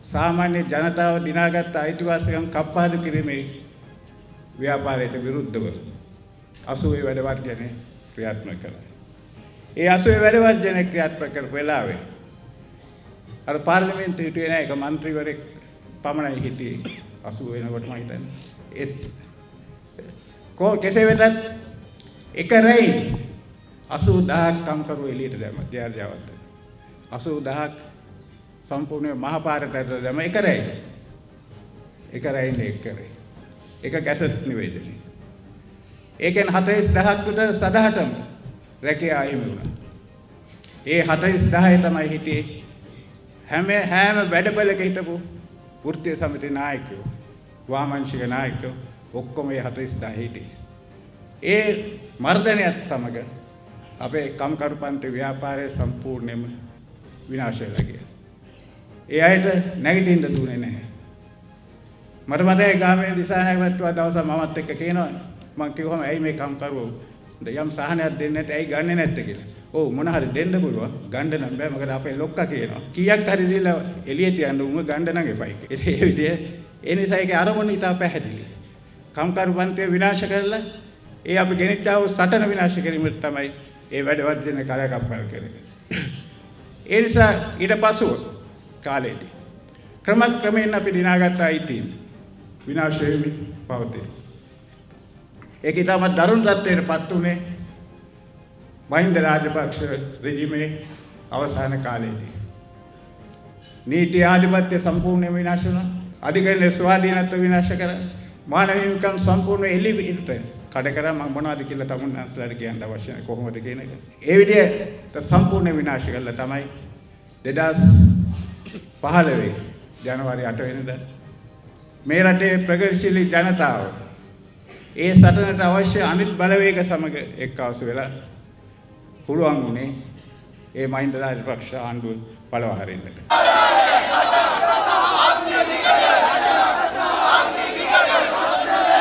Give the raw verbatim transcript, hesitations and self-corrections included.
සාමාන්‍ය ජනතාව දිනාගත් අයිතිවාසිකම් කප්පාදු කිරීමේ ව්‍යාපාරයට විරුද්ධව අසූවේ වැඩ වර්ජනය ක්‍රියාත්මක කළා. ඒ අසූවේ වැඩ වර්ජනය ක්‍රියාත්මක කරපු වෙලාවේ අර පාර්ලිමේන්තුවේ හිටියේ නැහැ එක മന്ത്രിවරයෙක් පමණයි හිටියේ. අසූව වෙනකොට මම හිතන්නේ ඒත් කො කෙසේ වෙතත් එක රැයි අසූ දහසක් කම්කරු එළියට දැම්මා ජයජාවත්. අසූ දහසක් සම්පූර්ණ මහපාරට දැම්ම එක රැයි. එක රැයිනේ එක රැයි. එක කැසට් නිවේදනය. ඒකෙන් හතළිස් දහසක් විතර සදහටම රැකියාව අහිමි වුණා. ඒ හතළිස් දහය තමයි හිටියේ හැම හැම වැඩපළක හිටපු වෘත්තීය සමිති නායකයෝ, වාමාංශික නායකයෝ ඔක්කොම ඒ හතළිස් දහය හිටියේ. ඒ මර්ධනයත් සමග අපේ කම්කරු පන්ති ව්‍යාපාරය සම්පූර්ණයෙන්ම විනාශ වෙලා ගියා. ඒ අයට නැගිටින්න දුන්නේ නැහැ. මට මතකයි ගාමේ දිසානායකවත්වා දවසක් මමත් එක්ක කියනවා මම කිව්වම ඇයි මේ කම්කරුවෝ යම් සහනයක් දෙන්නේ නැත්te ඇයි ගන්නෙ නැත්තේ කියලා. ඔව් මොන හරි දෙන්න පුළුවන්. ගන්න නම් බෑ මොකද අපේ ලොක්කා කියනවා. කීයක් හරි දීලා එළිය තියන්න උඹ ගන්න නම් එපයි කියලා. ඒ විදිය ඒ නිසා ඒකේ අරමුණ ඉතා පැහැදිලි. කම්කරු පන්තිය විනාශ කරලා ඒ අපි ගෙනිච්චාව සටන විනාශ කිරීමට තමයි ඒ වැඩ වර්ධන කාර්යකප්පල් කරන්නේ. ඒ නිසා ඊට පසුව කාලේදී ක්‍රමක්‍රමයෙන් අපි දිනාගත්ත අයිතීන් විනාශ වෙමින් පවතී. ඒක ඊටම දරුණු තත්ත්වයට පත් වුණේ මහින්ද රාජපක්ෂ රෙජිමේ අවසාන කාලයේදී. නීති ආධිපත්‍ය සම්පූර්ණයෙන් විනාශ වුණා. අධිකරණ ස්වාධීනත්ව විනාශ කරා. මානව හිමිකම් සම්පූර්ණ එළියට කඩ කරා. මම මොනවද කියලා තමුන් අන්සලට කියන්න අවශ්‍ය නැහැ කොහොමද කියන එක. ඒ විදිහට සම්පූර්ණ විනාශ කළා තමයි දෙදාස් පහළොව ජනවාරි අට වෙනිදා මේ රටේ ප්‍රගතිශීලී ජනතාව ඒ සටනට අවශ්‍ය අනිත් බලවේග සමග එක්කාසු වෙලා පුළුවන් වුණේ ඒ මහින්ද රාජපක්ෂ ආණ්ඩුව පළවා හරින්නට.